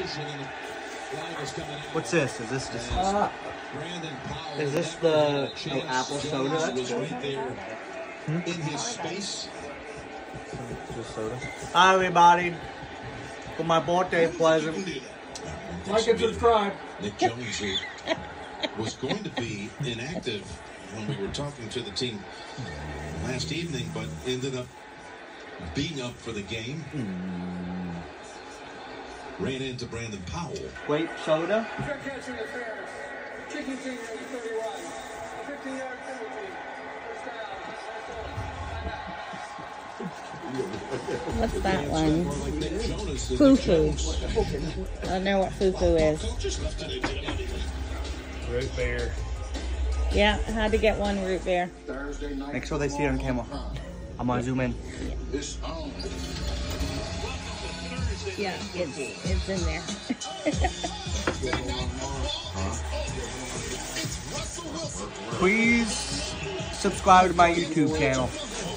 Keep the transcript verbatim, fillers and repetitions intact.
What's this? Is this just... Uh, is this the oh, apple soda? That's good. Hmm? In his space. Just soda. Hi, everybody. For my birthday present. Like and subscribe. Nick Jones, who was going to be inactive when we were talking to the team last evening, but ended up being up for the game. Mm. Ran into Brandon Powell. Wait, soda? What's that one? Fufu. I don't know what fufu is. Root beer. Yeah, I had to get one root beer. Make sure they see it on camera. I'm gonna zoom in. Yeah, it's, it's in there. Please subscribe to my YouTube channel.